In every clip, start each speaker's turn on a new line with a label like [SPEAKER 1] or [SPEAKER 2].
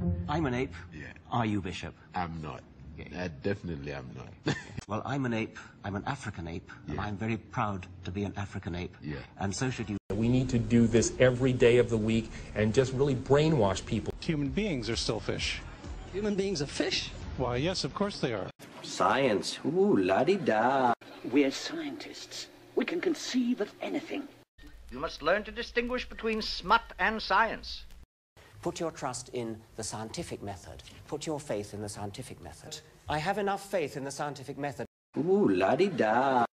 [SPEAKER 1] I'm an ape.
[SPEAKER 2] Yeah.
[SPEAKER 1] Are you, Bishop?
[SPEAKER 2] I'm not.
[SPEAKER 1] Okay.
[SPEAKER 2] Definitely I'm not.
[SPEAKER 1] Well, I'm an ape. I'm an African ape. And I'm very proud to be an African ape.
[SPEAKER 2] Yeah.
[SPEAKER 1] And so should you.
[SPEAKER 3] We need to do this every day of the week and just really brainwash people.
[SPEAKER 4] Human beings are still fish.
[SPEAKER 5] Human beings are fish?
[SPEAKER 4] Why, yes, of course they are.
[SPEAKER 6] Science. Ooh, la-di-da.
[SPEAKER 7] We're scientists. We can conceive of anything.
[SPEAKER 8] You must learn to distinguish between smut and science.
[SPEAKER 9] Put your trust in the scientific method. Put your faith in the scientific method. I have enough faith in the scientific method.
[SPEAKER 6] Ooh, la-di-da.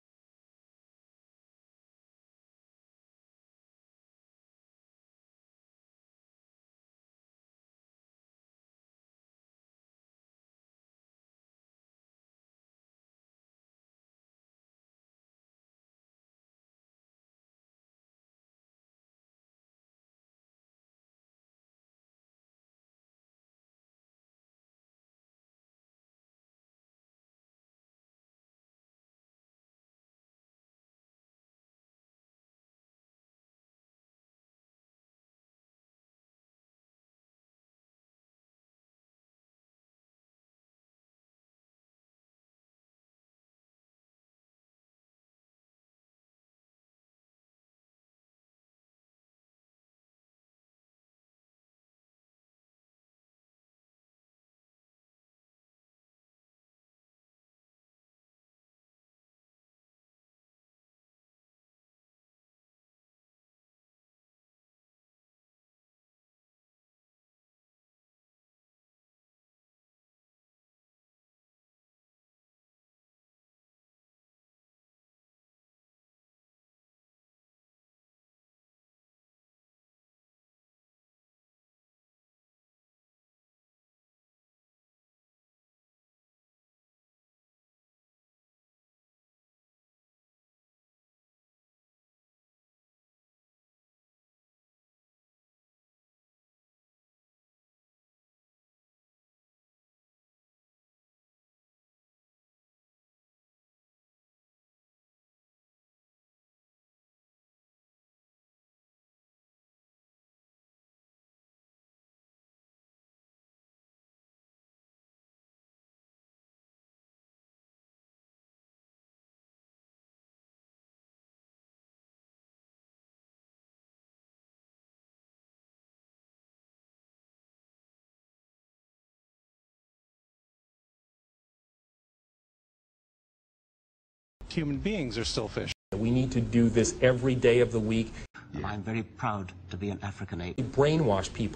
[SPEAKER 4] Human beings are still fish.
[SPEAKER 3] We need to do this every day of the week.
[SPEAKER 1] And I'm very proud to be an African ape.
[SPEAKER 3] Brainwash people.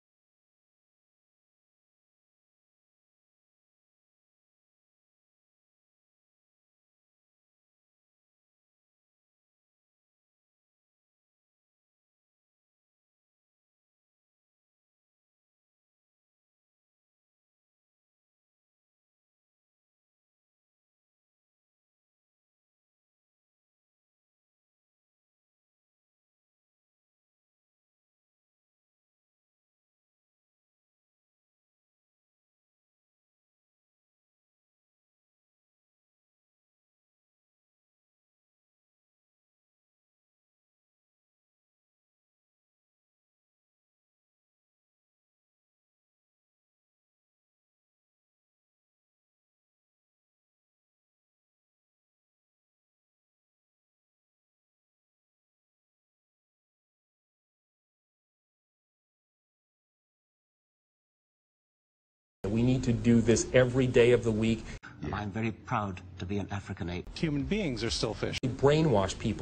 [SPEAKER 3] We need to do this every day of the week.
[SPEAKER 1] And I'm very proud to be an African ape.
[SPEAKER 4] Human beings are still fish.
[SPEAKER 3] Brainwash people.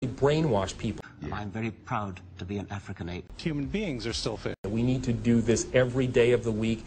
[SPEAKER 3] brainwash people.
[SPEAKER 1] I'm very proud to be an African ape.
[SPEAKER 4] Human beings are still fish.
[SPEAKER 3] We need to do this every day of the week.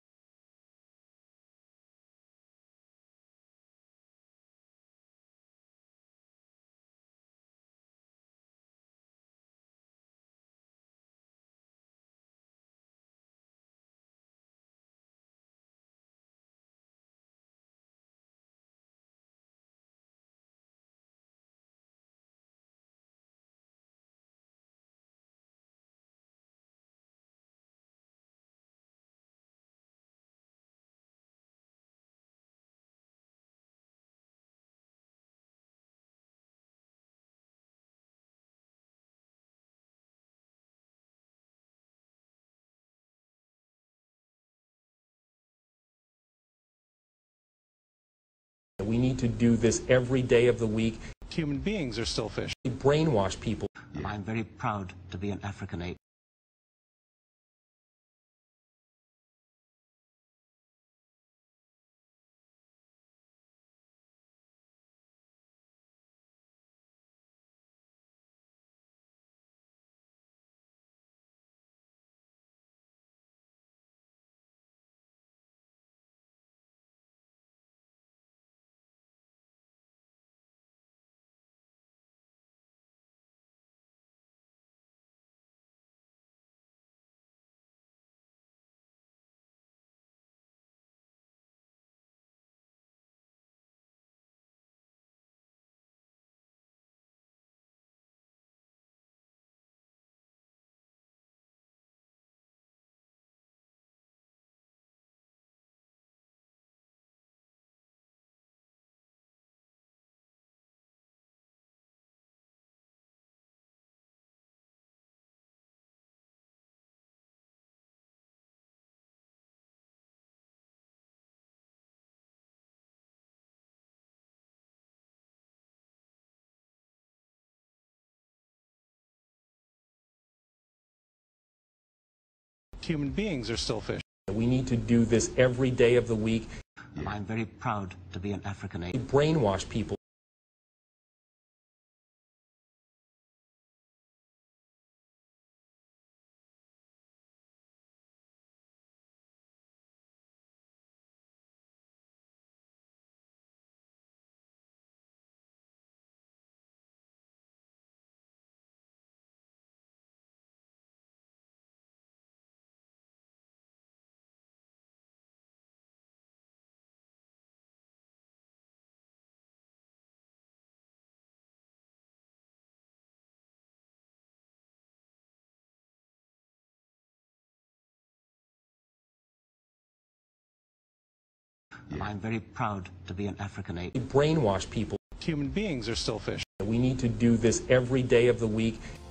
[SPEAKER 3] We need to do this every day of the week.
[SPEAKER 4] Human beings are still fish.
[SPEAKER 3] Brainwash people.
[SPEAKER 1] I'm very proud to be an African ape.
[SPEAKER 4] Human beings are still fish.
[SPEAKER 3] We need to do this every day of the week.
[SPEAKER 1] I'm very proud to be an African ape.
[SPEAKER 3] Brainwash people.
[SPEAKER 1] I'm very proud to be an African ape.
[SPEAKER 3] Brainwash people.
[SPEAKER 4] Human beings are still fish.
[SPEAKER 3] We need to do this every day of the week.